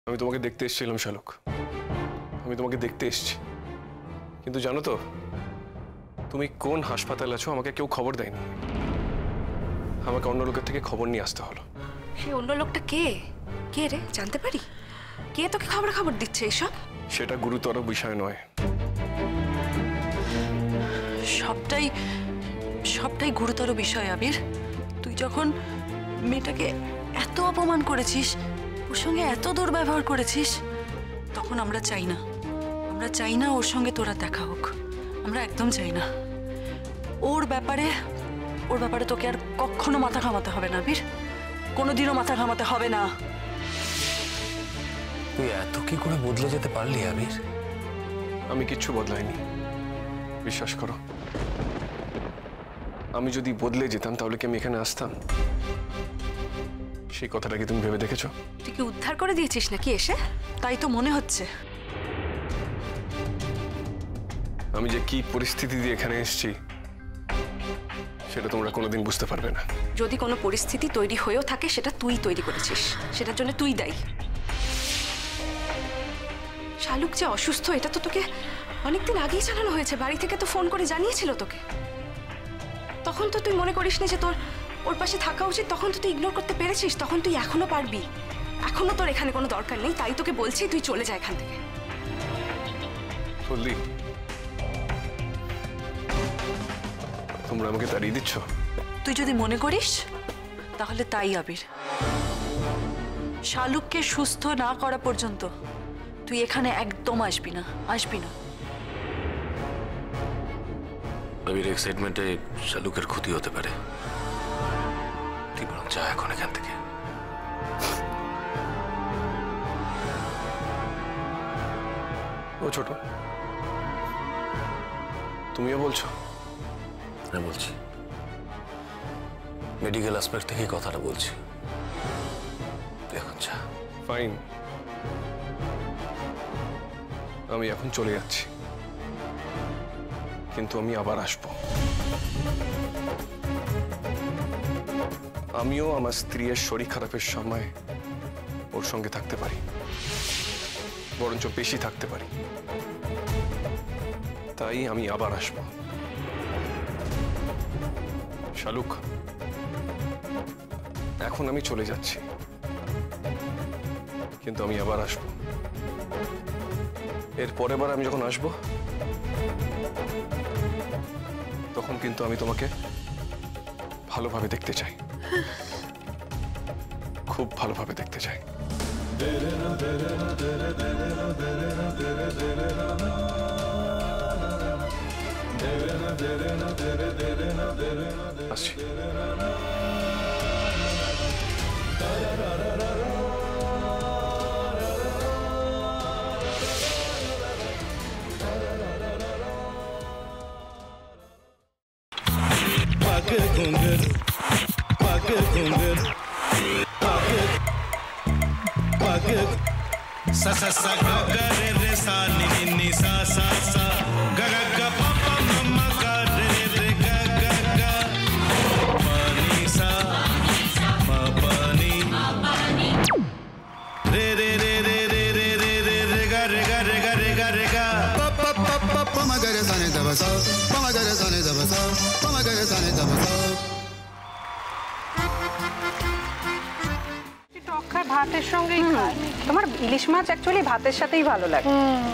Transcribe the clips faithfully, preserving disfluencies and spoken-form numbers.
আমি তোমাকে দেখতে এসেছিলাম শালুক, আমি তোমাকে দেখতে এসেছি, কিন্তু জানো তো তুমি কোন হাসপাতালে আছো আমাকে কেউ খবর দেয়নি। আমাকে অন্য লোকের থেকে খবর নিয়ে আসতে হলো। সেই অন্য লোকটা কে? কে রে, জানতে পারি? কে তোকে খবর খবর দিচ্ছে এসব? সেটা গুরুতর বিষয় নয়। সবটাই সবটাই গুরুতর বিষয় আবির। তুই যখন মেয়েটাকে এত অপমান করেছিস, ওর সঙ্গে এত দুর্ব্যবহার করেছিস, তখন আমরা চাই না আমরা চাই না ওর সঙ্গে তোরা দেখা হোক। আমরা একদম চাই না। ওর ব্যাপারে ওর ব্যাপারে তোকে আর কখনো মাথা ঘামাতে হবে না আবির, কোনোদিনও মাথা ঘামাতে হবে না। তুই এত কি করে বদলে যেতে পারলি আবির? আমি কিচ্ছু বদলাইনি, বিশ্বাস করো। আমি যদি বদলে যেতাম তাহলে কি আমি এখানে আসতাম? সেই কথাটা কি তুমি ভেবে দেখেছো? তুই কি উদ্ধার করে দিয়েছিস নাকি এসে? তাই তো মনে হচ্ছে। আমি যে কি পরিস্থিতি দিয়ে এখানে এসেছি সেটা তোমরা কোনোদিন বুঝতে পারবে না। যদি কোনো পরিস্থিতি তৈরি হয়েও থাকে সেটা তুই তৈরি করেছিস, সেটার জন্য তুই দায়ী। শালুক যে অসুস্থ এটা তো তোকে অনেকদিন আগেই জানানো হয়েছে, বাড়ি থেকে তো ফোন করে জানিয়েছিল তোকে। তখন তো তুই মনে করিসনি যে তোর ওর পাশে থাকা উচিত, তখন তো তুই ইগনোর করতে পেরেছিস। তখন তুই এখনো পারবি, এখনো তোর এখানে কোনো দরকার নেই, তাই তোকে বলছি তুই চলে যা এখান থেকে। বললি তোমরা আমাকে তাড়িয়ে দিচ্ছ? তুই যদি মনে করিস তাহলে তাই আবির। শালুককে সুস্থ না করা পর্যন্ত তুই এখানে একদম আসবি না, আসবি না। আবির, এক্সাইটমেন্টে শালুকের ক্ষতি হতে পারে। তুই বরং যা এখন এখান থেকে। ও ছোট, তুমিও বলছো? হ্যাঁ বলছি, মেডিকেল অ্যাসপেক্ট থেকে কথাটা বলছি। এখন যা। ফাইন, আমি এখন চলে যাচ্ছি, কিন্তু আমি আবার আসবো। আমিও আমার স্ত্রীর শরীর খারাপের সময় ওর সঙ্গে থাকতে পারি, বরঞ্চ বেশি থাকতে পারি। তাই আমি আবার আসবো। শালুক, এখন আমি চলে যাচ্ছি, কিন্তু আমি আবার আসবো। এর পরের বার আমি যখন আসবো তখন কিন্তু আমি তোমাকে ভালোভাবে দেখতে চাই, খুব ভালোভাবে দেখতে চাই। আসছি। घुंघर पग घुंघर पग पग सा सा सा ग ग रे रे सा नि नि नि सा सा सा ग ग ग प प म म ग रे रे ग ग ग प नि सा म प नि रे रे रे रे रे रे रे रे रे ग रे ग रे ग रे ग रे ग प प प प प म ग रे सा नि द ब सा प म ग रे सा नि द ब सा प म ग रे सा नि द ब सा। ভাতের সঙ্গেই খায়। তোমার ইলিশ মাছ অ্যাকচুয়ালি ভাতের সাথেই ভালো লাগে।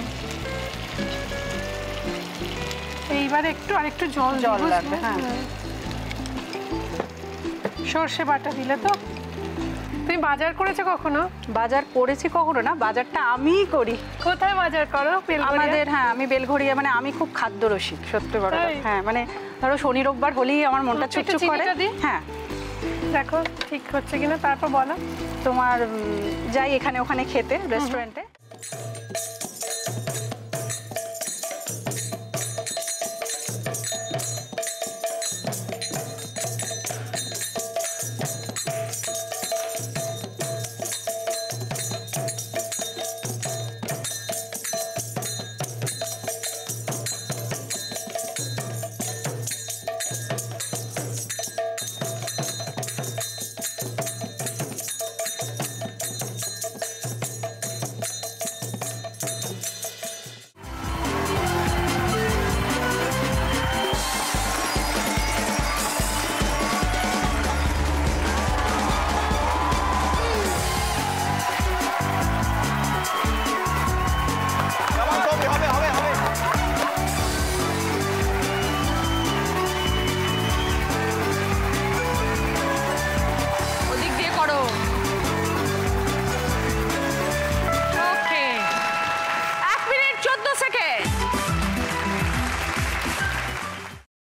এইবার একটু আরেকটু জল জল লাগবে। হ্যাঁ, সর্ষে বাটা দিলে তো। তুমি বাজার করেছো কখনো? বাজার করেছি কখনো না, বাজারটা আমিই করি। কোথায় বাজার করো? আমাদের, হ্যাঁ আমি বেলঘড়িয়া, মানে আমি খুব খাদ্য রসিক, সত্যি বড় কথা। হ্যাঁ মানে ধরো শনি রোববার হলেই আমার মনটা চুপচুপ করে। হ্যাঁ দেখো ঠিক হচ্ছে কিনা, তারপর বলো। তোমার যাই এখানে ওখানে খেতে রেস্টুরেন্টে।